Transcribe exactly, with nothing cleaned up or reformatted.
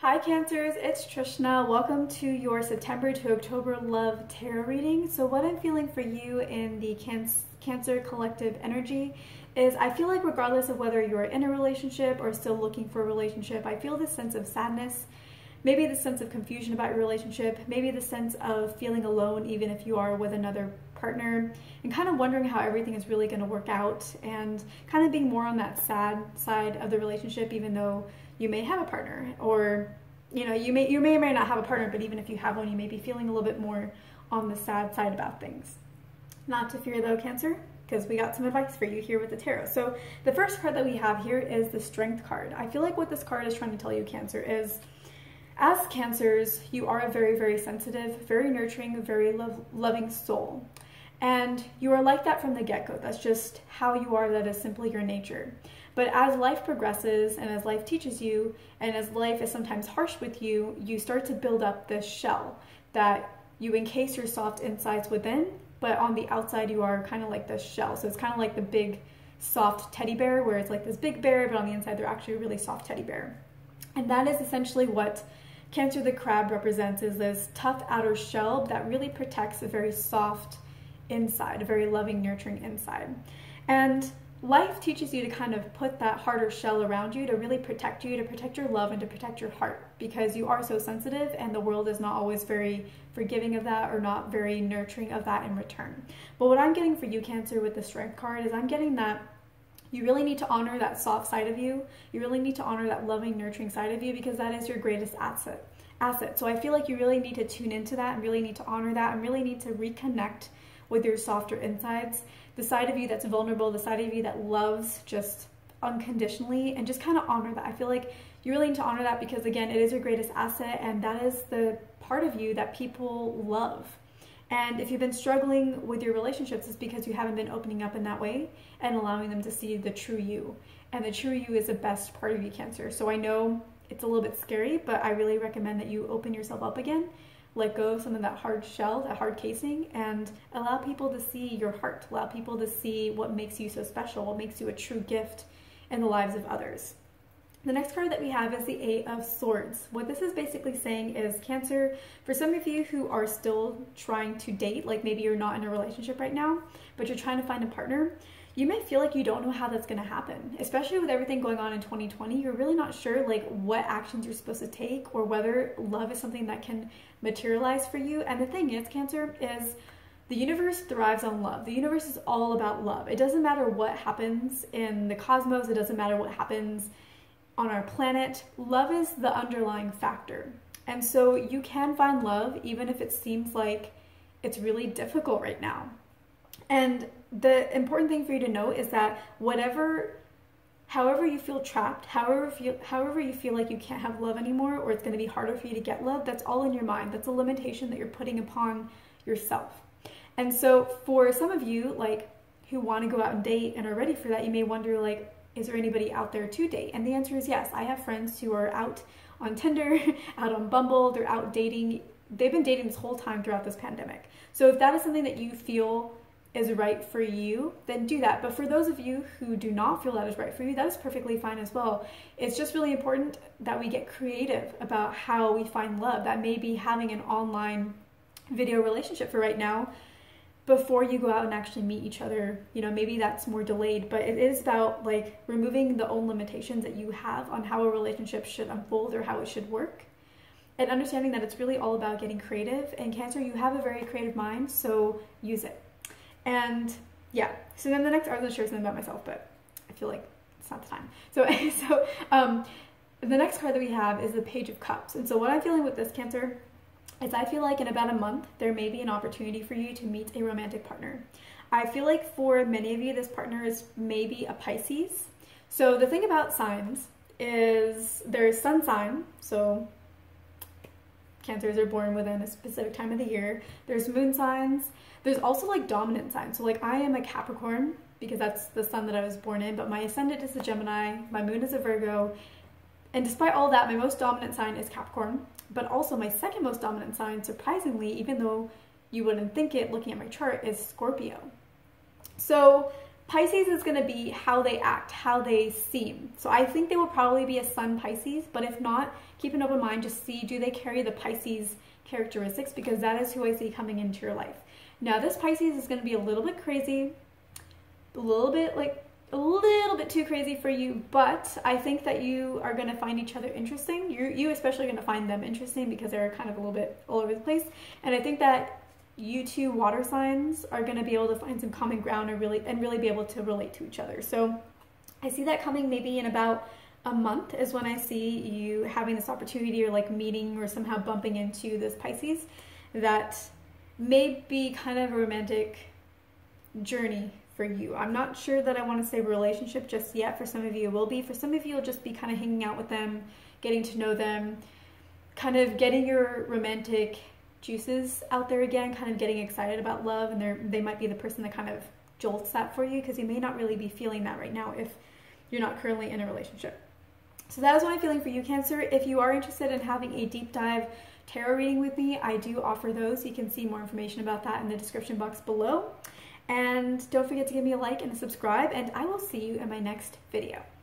Hi Cancers, it's Trishna. Welcome to your September to October Love Tarot reading. So what I'm feeling for you in the can Cancer collective energy is I feel like regardless of whether you're in a relationship or still looking for a relationship, I feel this sense of sadness, maybe the sense of confusion about your relationship, maybe the sense of feeling alone even if you are with another partner, and kind of wondering how everything is really going to work out, and kind of being more on that sad side of the relationship even though you may have a partner, or you know, you may you may or may not have a partner, but even if you have one, you may be feeling a little bit more on the sad side about things. Not to fear though, Cancer, because we got some advice for you here with the tarot. So the first card that we have here is the Strength card. I feel like what this card is trying to tell you, Cancer, is as Cancers, you are a very, very sensitive, very nurturing, very love loving soul. And you are like that from the get-go. That's just how you are. That is simply your nature. But as life progresses and as life teaches you, and as life is sometimes harsh with you, you start to build up this shell that you encase your soft insides within, but on the outside you are kind of like this shell. So it's kind of like the big soft teddy bear, where it's like this big bear, but on the inside they're actually a really soft teddy bear. And that is essentially what Cancer the Crab represents, is this tough outer shell that really protects a very soft inside, a very loving, nurturing inside. And life teaches you to kind of put that harder shell around you to really protect you, to protect your love and to protect your heart, because you are so sensitive and the world is not always very forgiving of that or not very nurturing of that in return. But what I'm getting for you, Cancer, with the Strength card is I'm getting that you really need to honor that soft side of you. You really need to honor that loving, nurturing side of you, because that is your greatest asset. asset. So I feel like you really need to tune into that and really need to honor that and really need to reconnect with your softer insides, the side of you that's vulnerable, the side of you that loves just unconditionally, and just kind of honor that. I feel like you really need to honor that because, again, it is your greatest asset, and that is the part of you that people love. And if you've been struggling with your relationships, it's because you haven't been opening up in that way and allowing them to see the true you. And the true you is the best part of you, Cancer. So I know it's a little bit scary, but I really recommend that you open yourself up again, let go of some of that hard shell, that hard casing, and allow people to see your heart, allow people to see what makes you so special, what makes you a true gift in the lives of others. The next card that we have is the Eight of Swords. What this is basically saying is, Cancer, for some of you who are still trying to date, like maybe you're not in a relationship right now, but you're trying to find a partner, you may feel like you don't know how that's going to happen, especially with everything going on in twenty twenty. You're really not sure like what actions you're supposed to take or whether love is something that can materialize for you. And the thing is, Cancer, is the universe thrives on love. The universe is all about love. It doesn't matter what happens in the cosmos. It doesn't matter what happens on our planet. Love is the underlying factor. And so you can find love even if it seems like it's really difficult right now. And the important thing for you to know is that whatever, however you feel trapped, however, feel, however you feel like you can't have love anymore, or it's going to be harder for you to get love, that's all in your mind. That's a limitation that you're putting upon yourself. And so for some of you, like, who want to go out and date and are ready for that, you may wonder, like, is there anybody out there to date? And the answer is yes. I have friends who are out on Tinder, out on Bumble, they're out dating. They've been dating this whole time throughout this pandemic. So if that is something that you feel is right for you, then do that. But for those of you who do not feel that is right for you, that is perfectly fine as well. It's just really important that we get creative about how we find love. That may be having an online video relationship for right now before you go out and actually meet each other. You know, maybe that's more delayed, but it is about like removing the own limitations that you have on how a relationship should unfold or how it should work, and understanding that it's really all about getting creative. And Cancer, you have a very creative mind, so use it. And yeah, so then the next, I was going to share something about myself, but I feel like it's not the time. So, so um, the next card that we have is the Page of Cups. And so what I'm feeling with this, Cancer, is I feel like in about a month, there may be an opportunity for you to meet a romantic partner. I feel like for many of you, this partner is maybe a Pisces. So the thing about signs is there's sun sign, so Cancers are born within a specific time of the year. There's moon signs. There's also like dominant signs. So like I am a Capricorn because that's the sun that I was born in, but my ascendant is a Gemini, my moon is a Virgo. And despite all that, my most dominant sign is Capricorn, but also my second most dominant sign, surprisingly, even though you wouldn't think it looking at my chart, is Scorpio. So Pisces is going to be how they act, how they seem. So I think they will probably be a Sun Pisces, but if not, keep an open mind, just see, do they carry the Pisces characteristics, because that is who I see coming into your life. Now this Pisces is going to be a little bit crazy, a little bit like, a little bit too crazy for you, but I think that you are going to find each other interesting. You you especially going to find them interesting because they're kind of a little bit all over the place. And I think that you two water signs are going to be able to find some common ground and really and really be able to relate to each other. So I see that coming maybe in about a month is when I see you having this opportunity or like meeting or somehow bumping into this Pisces that may be kind of a romantic journey for you. I'm not sure that I want to say relationship just yet. For some of you it will be. For some of you it'll just be kind of hanging out with them, getting to know them, kind of getting your romantic juices out there again, kind of getting excited about love, and they're, they might be the person that kind of jolts that for you, because you may not really be feeling that right now if you're not currently in a relationship. So that is what I'm feeling for you, Cancer. If you are interested in having a deep dive tarot reading with me, I do offer those. You can see more information about that in the description box below. And don't forget to give me a like and a subscribe, and I will see you in my next video.